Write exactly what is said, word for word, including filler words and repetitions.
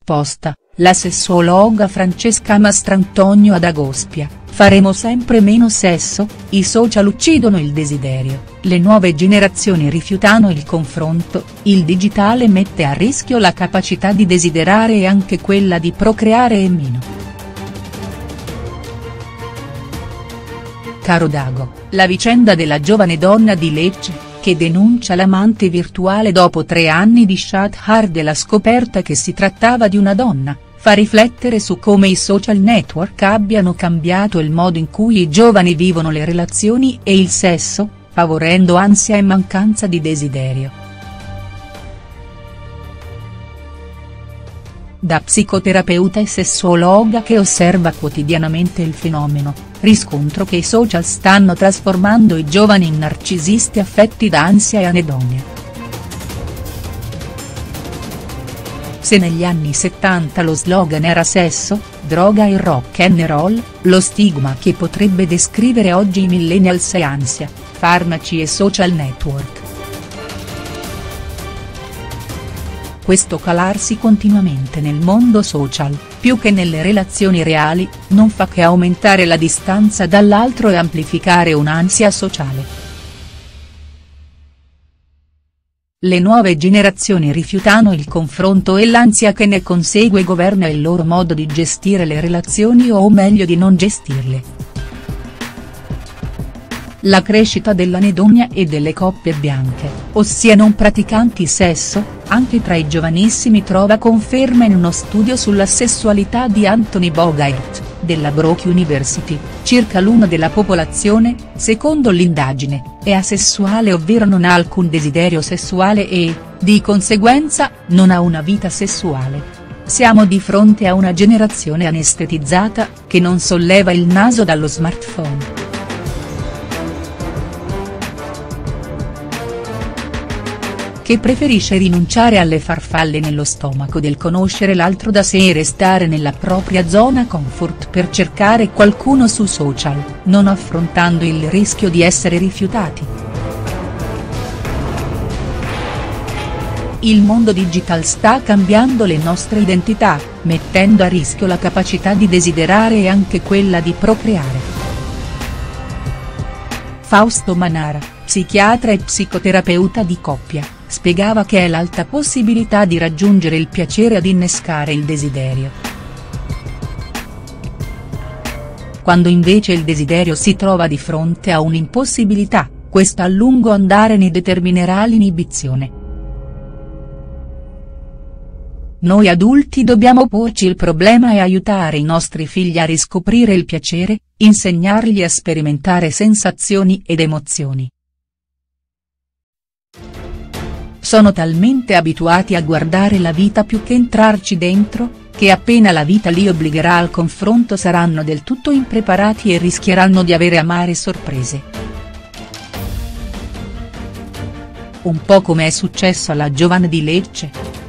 risposta, la sessuologa Francesca Mastrantonio ad Agospia: faremo sempre meno sesso, i social uccidono il desiderio, le nuove generazioni rifiutano il confronto, il digitale mette a rischio la capacità di desiderare e anche quella di procreare e meno. Caro Dago, la vicenda della giovane donna di Lecce, che denuncia l'amante virtuale dopo tre anni di chat hard e la scoperta che si trattava di una donna, fa riflettere su come i social network abbiano cambiato il modo in cui i giovani vivono le relazioni e il sesso, favorendo ansia e mancanza di desiderio. Da psicoterapeuta e sessuologa che osserva quotidianamente il fenomeno, riscontro che i social stanno trasformando i giovani in narcisisti affetti da ansia e anedonia. Se negli anni settanta lo slogan era sesso, droga e rock and roll, lo stigma che potrebbe descrivere oggi i millennials è ansia, farmaci e social network. Questo calarsi continuamente nel mondo social, più che nelle relazioni reali, non fa che aumentare la distanza dall'altro e amplificare un'ansia sociale. Le nuove generazioni rifiutano il confronto e l'ansia che ne consegue governa il loro modo di gestire le relazioni o meglio di non gestirle. La crescita dell'anedonia e delle coppie bianche, ossia non praticanti sesso, anche tra i giovanissimi trova conferma in uno studio sulla sessualità di Anthony Bogart, della Brock University: circa l'uno della popolazione, secondo l'indagine, è asessuale ovvero non ha alcun desiderio sessuale e, di conseguenza, non ha una vita sessuale. Siamo di fronte a una generazione anestetizzata, che non solleva il naso dallo smartphone. Che preferisce rinunciare alle farfalle nello stomaco del conoscere l'altro da sé e restare nella propria zona comfort per cercare qualcuno su social, non affrontando il rischio di essere rifiutati. Il mondo digital sta cambiando le nostre identità, mettendo a rischio la capacità di desiderare e anche quella di procreare. Fausto Manara, psichiatra e psicoterapeuta di coppia, spiegava che è l'alta possibilità di raggiungere il piacere ad innescare il desiderio. Quando invece il desiderio si trova di fronte a un'impossibilità, questa a lungo andare ne determinerà l'inibizione. Noi adulti dobbiamo porci il problema e aiutare i nostri figli a riscoprire il piacere, insegnargli a sperimentare sensazioni ed emozioni. Sono talmente abituati a guardare la vita più che entrarci dentro, che appena la vita li obbligherà al confronto saranno del tutto impreparati e rischieranno di avere amare sorprese. Un po' come è successo alla giovane di Lecce.